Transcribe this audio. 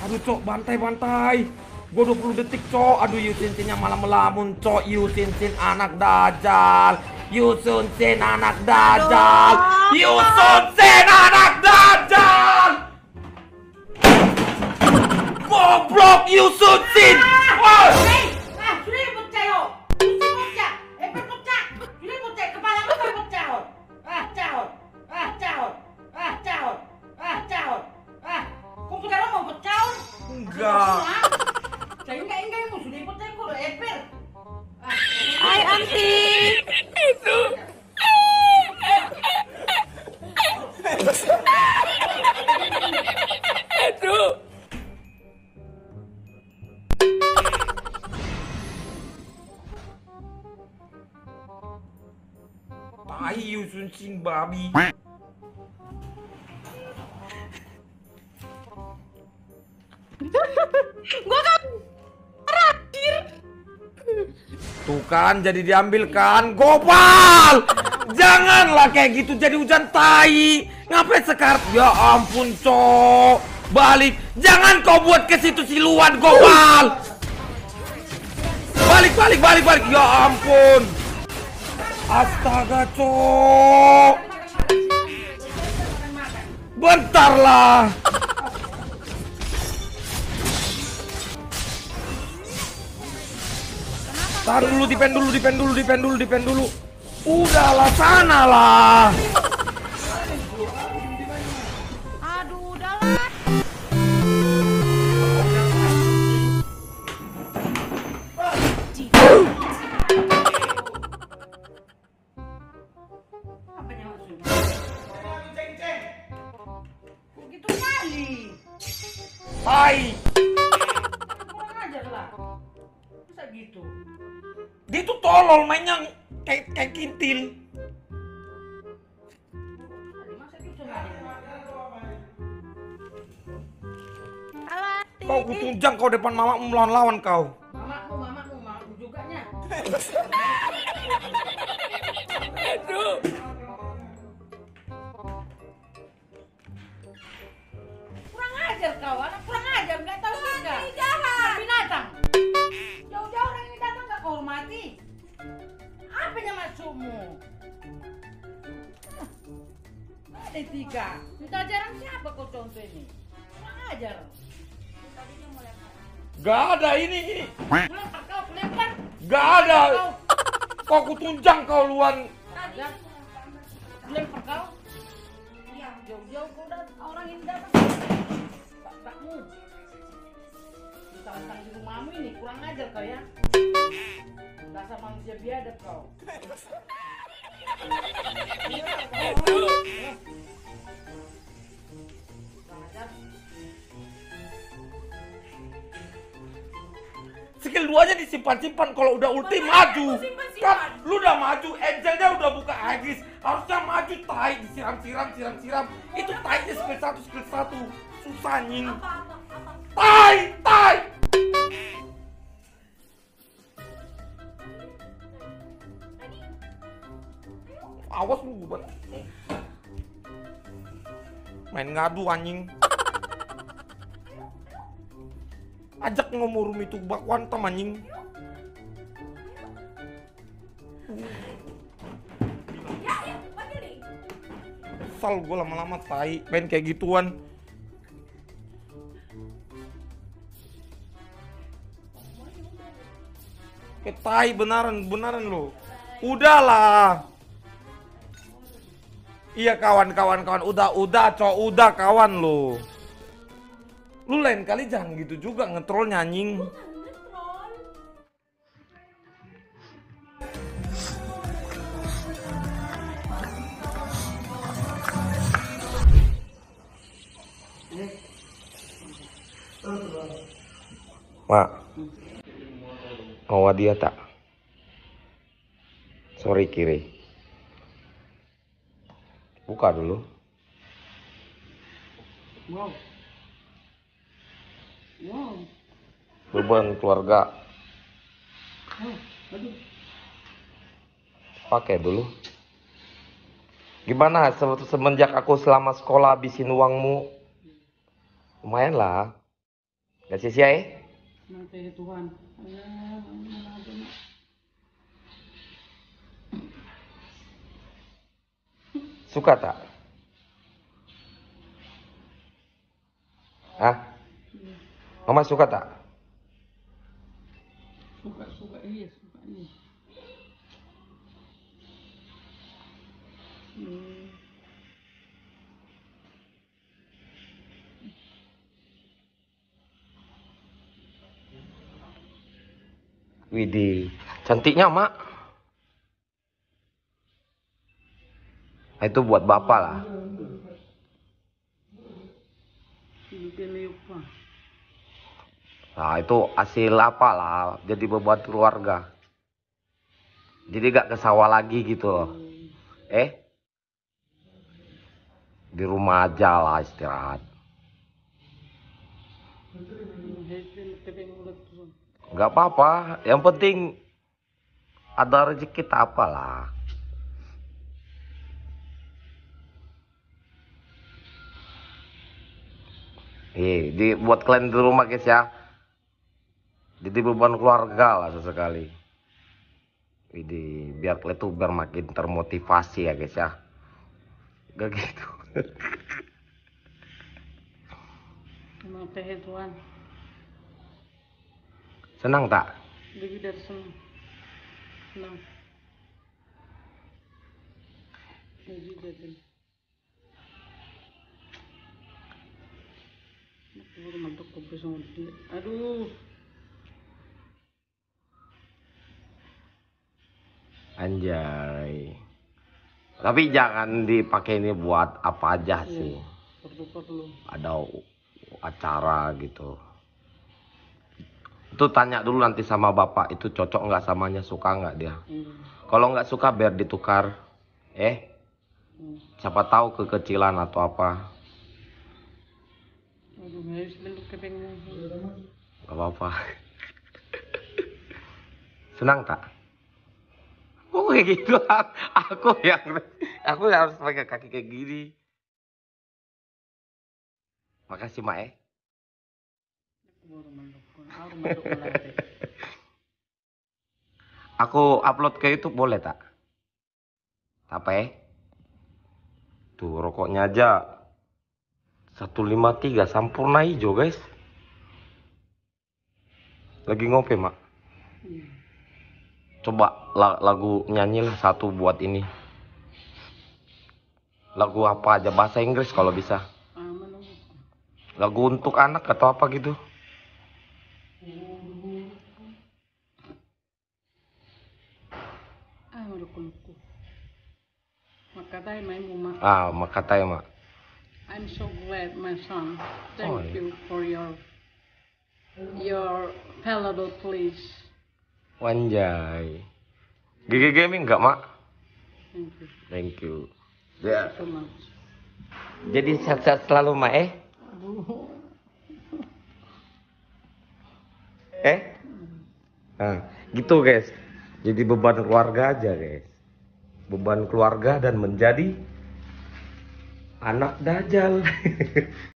Aduh cok, bantai. Gue 20 detik cok. Aduh Yusinsinnya malah melamun cok. Yusinsin anak dajal. Yusinsin anak dajal. Yusinsin anak dajal. Goblok Yusinsin. Enggak. Hai anti. Itu. Aduh. Tai Yusinsin babi. Gua kan terakhir. Tuh kan jadi diambil kan. Gopal. Janganlah kayak gitu jadi hujan tai. Ngapain sekarang? Ya ampun cok. Balik. Jangan kau buat ke situ siluan Gopal. Balik. Ya ampun. Astaga cok. Bentar lah. Taruh dulu, dipen dulu. Udahlah, sana lah. Aduh, udahlah. Begitu kali. Tai. Kurang ajar lah. Masa gitu? Dia tuh tolol mainnya kayak kintil. Masa gitu main? Halo anti. Kau kutunjang kau depan mamamu melawan kau. Mamamu juga nya. Aduh. Kurang ajar kau, anak kurang ajar, nggak tahu juga. Anti jahat. Binatang. Jauh-jauh orang ini datang nggak kau hormati. Apanya maksudmu? Ada 3. Minta ajaran siapa kau contoh ini? Kurang ajar. Gak ada ini. Melempar kau, melempar. Gak ada. Kau kutunjang kau luan. Ada. Melempar kau. Jauh-jauh kau orang ini datang. Pakmu. Ditantang di rumahmu ini kurang ajar kau ya. Dasar manusia biadab kau. Kurang ajar. Skill 2-nya disimpan-simpan. Kalau udah ulti maju. Kan lu udah maju, Angelnya udah buka Aegis. Harusnya maju tai, disiram. Itu tainya skill 1. Susah nying. Tai. Awas lu buat. Main ngadu anjing. Ajak ngomurum itu bakwan anjing. Sal gue lama-lama tai, main kayak gituan. Kayak tai beneran lo. Udahlah. Iya kawan, udah kawan lo. Lu lain kali jangan gitu juga ngetrol nyanying. Mak, mau dia tak? Sorry kiri. Buka dulu. Wow. Beban keluarga. Pakai dulu. Gimana semenjak aku selama sekolah habisin uangmu? Lumayan lah. Gak sia-sia ya? Nanti Tuhan. Suka tak? Hah? Mama suka tak? Suka iya suka nih. Widih, cantiknya mak. Itu buat bapak lah. Nah itu hasil apa lah, jadi beban keluarga. Jadi gak ke sawah lagi gitu loh. Di rumah aja lah istirahat. Gak apa-apa, yang penting ada rezeki tak apalah. Buat kalian di rumah guys ya. Jadi beban keluarga lah sesekali. Biar kalian tuh biar makin termotivasi ya guys ya. Gak gitu. Emang teh Tuhan. Senang tak? Lebih dari senang. Senang. Lebih dari. Mantap kopi sama dia. Aduh. Anjay. Tapi jangan dipakai ini buat apa aja sih. Ada acara gitu. Itu tanya dulu nanti sama bapak itu cocok nggak samanya, suka nggak dia. Kalau nggak suka biar ditukar. Siapa tahu kekecilan atau apa. Gak apa-apa. Senang tak? Oh kayak gitu. Aku harus pakai kaki kayak gini. Makasih mak. Aku upload ke YouTube boleh tak? Apa Tuh rokoknya aja 153 Sampurna hijau guys. Lagi ngopi mak. Coba lagu nyanyilah satu buat ini. Lagu apa aja bahasa Inggris kalau bisa. Lagu untuk anak atau apa gitu. Makatai mak. I'm so glad my son. Thank you for your valuable please. Wanjay. GG Gaming enggak mak? Thank you. Ya. So much. Jadi sehat-sehat selalu mak Nah, gitu guys. Jadi beban keluarga aja guys. Beban keluarga dan menjadi anak dajal.